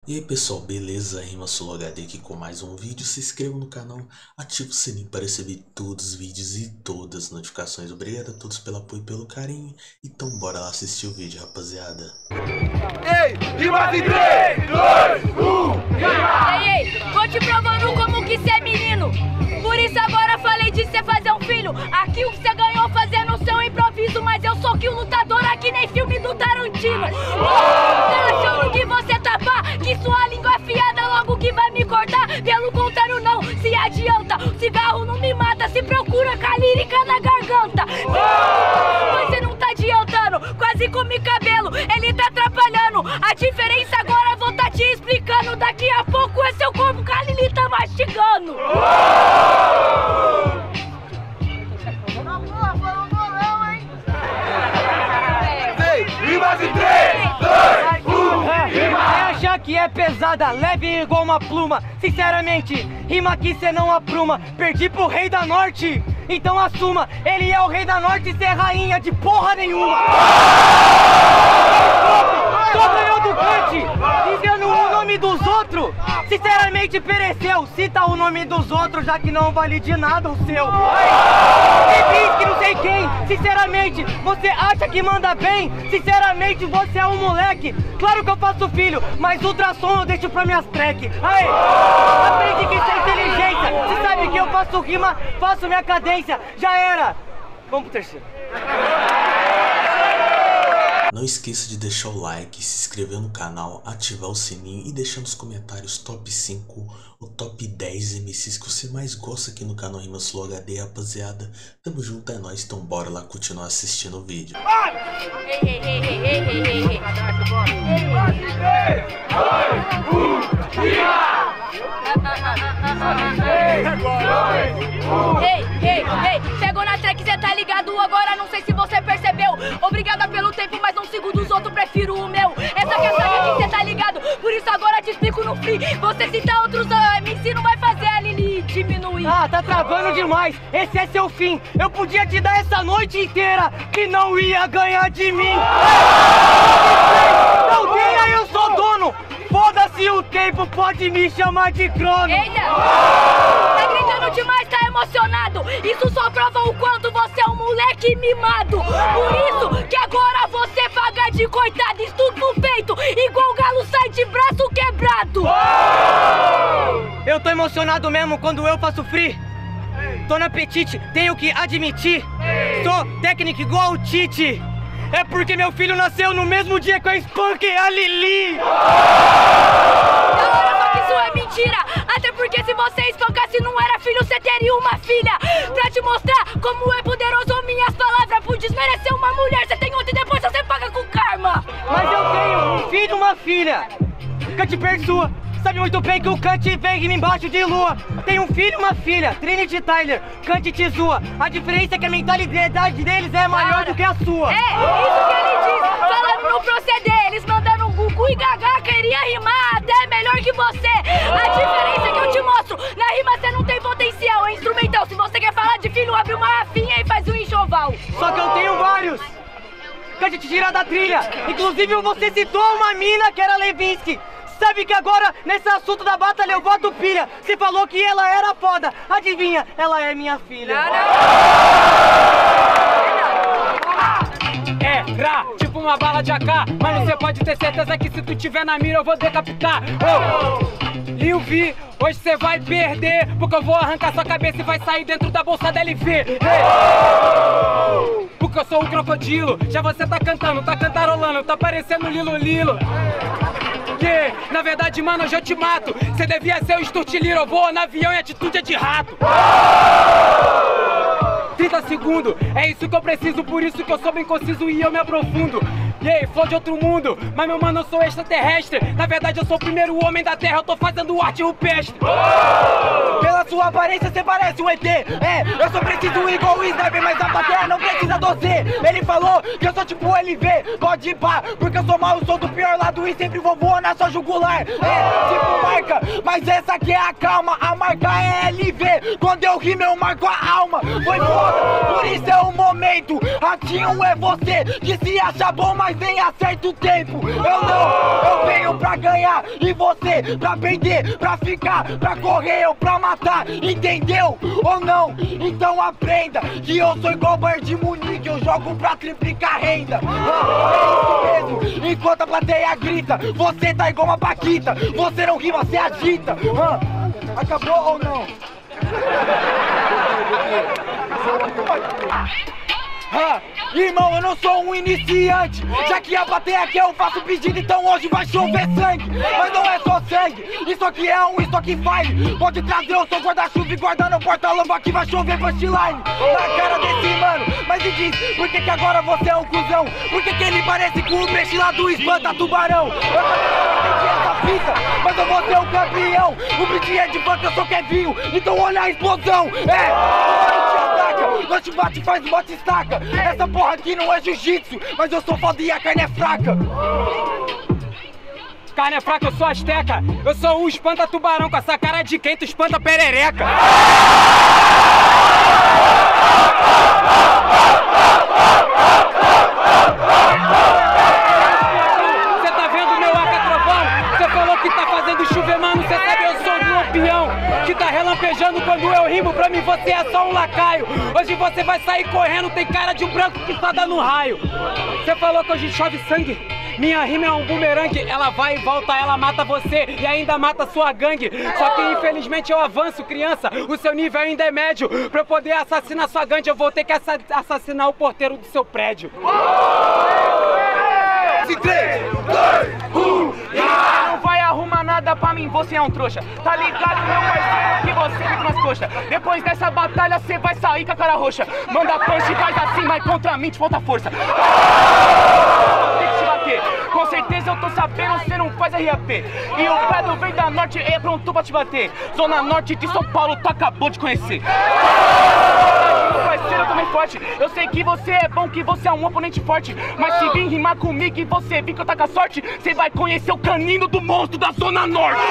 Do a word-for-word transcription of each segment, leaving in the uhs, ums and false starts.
E aí pessoal, beleza? RimaSoloHD aqui com mais um vídeo. Se inscreva no canal, ative o sininho para receber todos os vídeos e todas as notificações. Obrigado a todos pelo apoio e pelo carinho. Então bora lá assistir o vídeo, rapaziada. Ei, rimas em três, dois, um, rima! Ei, ei, tô te provando como que cê é menino. Por isso agora falei de cê fazer um filho. Aqui o que cê ganhou fazendo o seu improviso. Mas eu sou que o lutador aqui nem filme do Tarantino. Tá achando que você tá pá? Que sua língua afiada logo que vai me cortar. Pelo contrário não, se adianta. O cigarro não me mata, se procura com a lírica na garganta. Você não tá adiantando, quase comi cabelo, ele tá atrapalhando. A diferença agora vou tá te explicando. Daqui a pouco é seu corpo que a Lili tá mastigando. Rimas em três, dois, um, rima! Você acha que é pesada, leve igual uma pluma? Sinceramente, rima que cê não apruma. Perdi pro rei da norte, então assuma. Ele é o rei da norte e cê é rainha de porra nenhuma. Só ganhou do Kant, dizendo o nome dos outros. Sinceramente pereceu, cita o nome dos outros, já que não vale de nada o seu. Você diz que não sei quem, sinceramente, você acha que manda bem? Sinceramente, você é um moleque. Claro que eu faço filho, mas ultrassom eu deixo pra minhas track. Aí, aprende que isso é inteligência. Você sabe que eu faço rima, faço minha cadência. Já era. Vamos pro terceiro. Não esqueça de deixar o like, se inscrever no canal, ativar o sininho e deixar nos comentários top cinco ou top dez M Cs que você mais gosta aqui no canal RimaSoloHD, rapaziada. Tamo junto, é nóis, então bora lá continuar assistindo o vídeo. Ei, ei, ei, ei, ei, ei, ei, ei. três, dois, um, rima! Ei, ei, ei, pegou na track, cê tá ligado? Agora não sei se você percebeu. Obrigada pelo tempo, mas não sigo dos outros, prefiro o meu. Essa que é a saga que cê tá ligado. Por isso agora te explico no free. Você citar outros uh, M C não vai fazer a Lili diminuir. Ah, tá travando demais, esse é seu fim. Eu podia te dar essa noite inteira que não ia ganhar de mim. Não ganha, eu sou dono. Foda-se o tempo, pode me chamar de crono. Eita! Tá gritando demais, tá emocionado. Isso só prova o quanto você é um moleque mimado. Por isso que agora você paga de coitado. Estudo no peito, igual o galo sai de braço quebrado. Eu tô emocionado mesmo quando eu faço free. Tô no apetite, tenho que admitir. Sou técnico igual o Tite. É porque meu filho nasceu no mesmo dia que eu espanquei a Lili. Da hora, só que isso é mentira. Até porque se você espancasse não era filho, você teria uma filha. Pra te mostrar como é poderoso minhas palavras. Por desmerecer uma mulher, você tem outra e depois você paga com karma. Mas eu tenho um filho e uma filha. Kant persua. Sabe muito bem que o Kant vem embaixo de lua. Tem um filho e uma filha, Trinity Tyler, Kant te zoa. A diferença é que a mentalidade deles é maior do que a sua. É, isso que ele diz, falando no proceder. Eles mandando um Gugu e Gagá, queria rimar até melhor que você. A diferença é que eu te mostro, na rima você não tem potencial, é instrumental. Se você quer falar de filho, abre uma rafinha e faz um enxoval. Só que eu tenho vários. Kant te tira da trilha. Inclusive você citou uma mina que era Levinsky. Sabe que agora, nesse assunto da batalha, eu boto pilha. Você falou que ela era foda. Adivinha, ela é minha filha. É, gra, tipo uma bala de A K. Mas você pode ter certeza que se tu tiver na mira eu vou decapitar. Oh. Lil V, hoje você vai perder, porque eu vou arrancar sua cabeça e vai sair dentro da bolsa da L V. Hey. Porque eu sou o crocodilo. Já você tá cantando, tá cantarolando, tá parecendo Lilo Lilo. Yeah. Na verdade, mano, hoje eu te mato. Você devia ser o Stuart Little, eu vou no avião e atitude é de rato. trinta segundos, é isso que eu preciso, por isso que eu sou bem conciso e eu me aprofundo. E aí, flow de outro mundo, mas meu mano, eu sou extraterrestre. Na verdade, eu sou o primeiro homem da terra, eu tô fazendo arte rupestre. Pela sua aparência, você parece um E T. É, eu só preciso igual o Sniper, mas a plateia não precisa doce. Ele falou que eu sou tipo L V, pode ir pá, porque eu sou mal, eu sou do pior lado e sempre vou voar na sua jugular. É, tipo marca, mas essa aqui é a calma, a marca é L V. Quando eu rimo, eu marco a alma. Foi foda, por isso é o momento. Ratinho é você que se acha bom, mas mas nem acerta o tempo. Eu não, eu venho pra ganhar e você pra perder, pra ficar, pra correr ou pra matar, entendeu ou não? Então aprenda que eu sou igual Bayern de Munique, eu jogo pra triplicar renda. Ah, é isso mesmo, enquanto a plateia grita, você tá igual uma paquita, você não rima, você agita. Ah, acabou ou não? Ah, irmão, eu não sou um iniciante. Já que a plateia quer, eu faço pedido, então hoje vai chover sangue. Mas não é só sangue, isso aqui é um isso aqui fine. Pode trazer o seu guarda-chuva e guardar no porta-luva, aqui vai chover punchline na cara desse mano. Mas me diz, por que que agora você é um cuzão? Por que que ele parece com o peixe lá do Espanta Tubarão? Eu não entendi essa fita, mas eu vou ser o campeão. O beat é de funk, eu sou Kevinho, então olha a explosão. É, nós te bate, faz bate e estaca. Essa porra aqui não é jiu-jitsu, mas eu sou foda e a carne é fraca. Carne é fraca, eu sou asteca. Eu sou um espanta-tubarão com essa cara de quem tu espanta perereca. Você tá vendo meu arca-trovão? Você falou que tá fazendo chover, mano. Você sabe, eu sou um lampião que tá relampejando quando eu rimo. Pra mim você é só um lacaio. Hoje você vai sair correndo, tem cara de um branco que só dá no raio. Você falou que hoje chove sangue. Minha rima é um bumerangue, ela vai e volta, ela mata você e ainda mata sua gangue. Só que infelizmente eu avanço, criança, o seu nível ainda é médio. Pra eu poder assassinar sua gangue, eu vou ter que assa assassinar o porteiro do seu prédio. três, dois, um, Não vai arrumar nada pra mim, você é um trouxa. Tá ligado, meu parceiro, que você fica nas coxas. Depois dessa batalha, você vai sair com a cara roxa. Manda punch e faz assim, mas contra mim te falta força. Tem que te bater. Com certeza eu tô sabendo, você não faz R A P. E o Pedro vem da Norte e é pronto pra te bater. Zona Norte de São Paulo, tu acabou de conhecer. Meu parceiro, eu tô bem forte. Eu sei que você é bom, que você é um oponente forte. Mas se vir rimar comigo e você vir que eu tá com a sorte, você vai conhecer o canino do monstro da Zona Norte.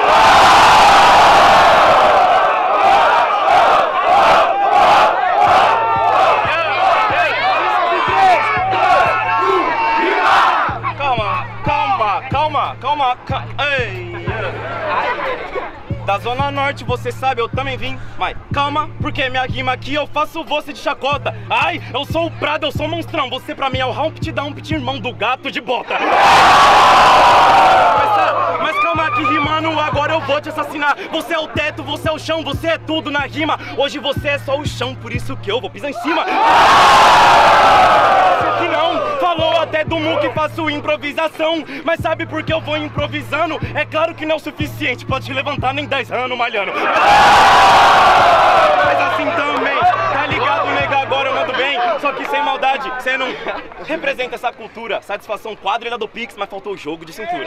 Calma, calma, calma, calma, calma. Ei. Da Zona Norte, você sabe, eu também vim. Mas calma, porque minha rima aqui eu faço você de chacota. Ai, eu sou o Prado, eu sou o monstrão. Você pra mim é o Humpty Dumpty, irmão do gato de bota. Mas, mas calma que rimando, agora eu vou te assassinar. Você é o teto, você é o chão, você é tudo na rima. Hoje você é só o chão, por isso que eu vou pisar em cima. Você que não, falou até do Mu que faço improvisação. Mas sabe por que eu vou improvisando? É claro que não é o suficiente pra te levantar nem dez anos malhando. Mas assim também, tá ligado, nega? Agora eu mando bem, só que sem maldade. Você não representa essa cultura. Satisfação quadrilha do Pix, mas faltou o jogo de cintura.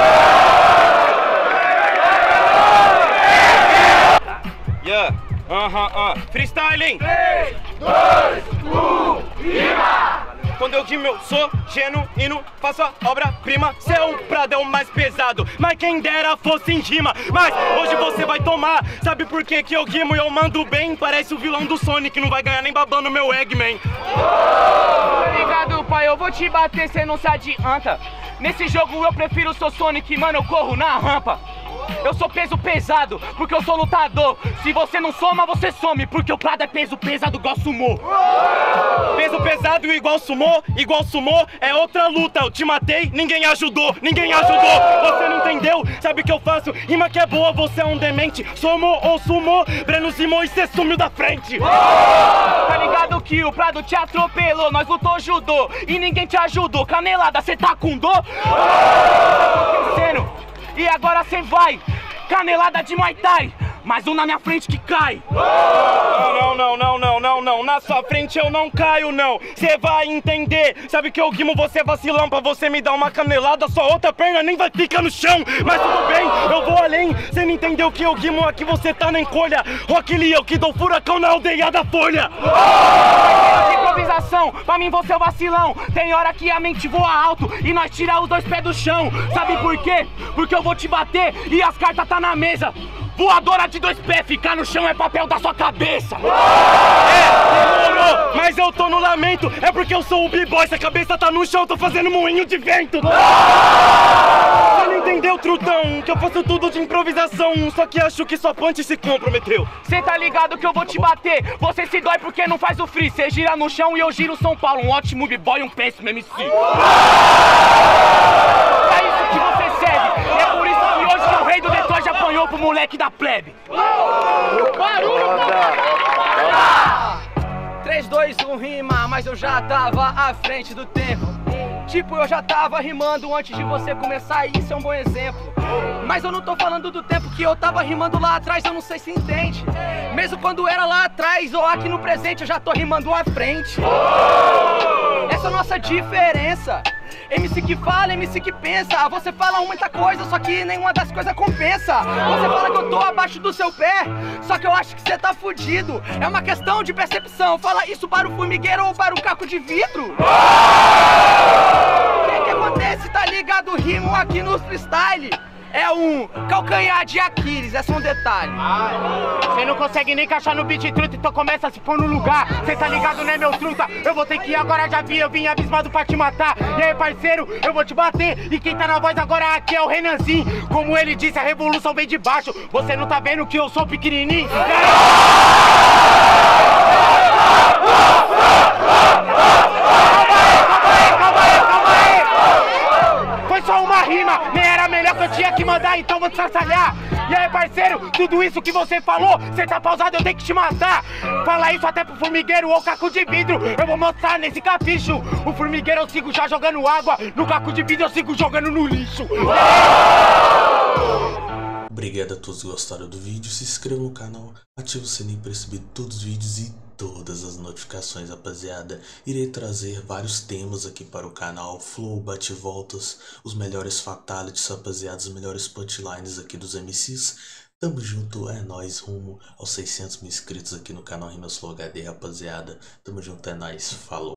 Yeah, aham, uh -huh, uh. Freestyling! três, dois, um, rima! Quando eu rimo eu sou genuíno, faço a obra-prima. Seu Prado é o mais pesado, mas quem dera fosse em rima. Mas hoje você vai tomar, sabe por que que eu rimo e eu mando bem? Parece o vilão do Sonic, não vai ganhar nem babando meu Eggman. Obrigado, pai, eu vou te bater, cê não se adianta. Nesse jogo eu prefiro o Sonic, mano, eu corro na rampa. Eu sou peso pesado, porque eu sou lutador. Se você não soma, você some, porque o Prado é peso pesado igual sumô. Peso pesado igual sumô, igual sumô é outra luta. Eu te matei, ninguém ajudou, ninguém ajudou. Você não entendeu? Sabe o que eu faço? Rima que é boa, você é um demente. Somou ou sumou, Breno Zimou e cê sumiu da frente. Tá ligado que o Prado te atropelou, nós lutou judô e ninguém te ajudou. Canelada, cê tá com dor? Tá acontecendo? E agora cê vai, canelada de Muay Thai, mais um na minha frente que cai. Não, não, não, não, não, não, na sua frente eu não caio, não. Cê vai entender, sabe que eu guimo, você é vacilão. Pra você me dar uma canelada, sua outra perna nem vai ficar no chão. Mas tudo bem, eu vou além, cê não entendeu que eu guimo, aqui você tá na encolha. Rock Lee, eu que dou furacão na aldeia da Folha. Improvisação, pra mim você é o vacilão. Tem hora que a mente voa alto e nós tira os dois pés do chão. Sabe por quê? Porque eu vou te bater e as cartas tá na mesa. Voadora de dois pés, ficar no chão é papel da sua cabeça. É, demorou. Oh, mas eu tô no lamento, é porque eu sou o b-boy, se a cabeça tá no chão, eu tô fazendo moinho de vento. Você não entendeu, trutão, que eu faço tudo de improvisação, só que acho que sua punch se comprometeu. Cê tá ligado que eu vou te bater, você se dói porque não faz o free, cê gira no chão e eu giro São Paulo, um ótimo b-boy e um péssimo M C. É isso que você segue, e é por isso que hoje que o rei do Detroit apanhou pro moleque da plebe. três, dois, um rima, mas eu já tava à frente do tempo. Tipo, eu já tava rimando antes de você começar e isso é um bom exemplo. Mas eu não tô falando do tempo que eu tava rimando lá atrás, eu não sei se entende. Mesmo quando era lá atrás ou aqui no presente, eu já tô rimando à frente. Essa é a nossa diferença. M C que fala, M C que pensa. Você fala muita coisa, só que nenhuma das coisas compensa. Você fala que eu tô abaixo do seu pé, só que eu acho que você tá fudido. É uma questão de percepção. Fala isso para o formigueiro ou para o caco de vidro. O que que acontece, tá ligado? Rimo aqui no freestyle é um calcanhar de Aquiles, é só um detalhe. Você não consegue nem encaixar no beat truta, então começa a se pôr no lugar. Cê tá ligado, né, meu truta? Eu vou ter que ir agora, já vi, eu vim abismado pra te matar. E aí, parceiro, eu vou te bater. E quem tá na voz agora aqui é o Renanzinho. Como ele disse, a revolução vem de baixo. Você não tá vendo que eu sou pequenininho? Foi só uma rima, nem era melhor que eu tinha que mandar, então vou te sarsalhar. E aí, parceiro, tudo isso que você falou, você tá pausado, eu tenho que te matar. Fala isso até pro formigueiro ou caco de vidro, eu vou mostrar nesse capricho. O formigueiro eu sigo já jogando água, no caco de vidro eu sigo jogando no lixo. Obrigado a todos que gostaram do vídeo, se inscreva no canal, ative o sininho para receber todos os vídeos e todas as notificações, rapaziada. Irei trazer vários temas aqui para o canal, flow, bate-voltas, os melhores fatalities, rapaziada, os melhores punchlines aqui dos M Cs. Tamo junto, é nóis, rumo aos seiscentos mil inscritos aqui no canal Rimas Flow H D, rapaziada. Tamo junto, é nóis, falou.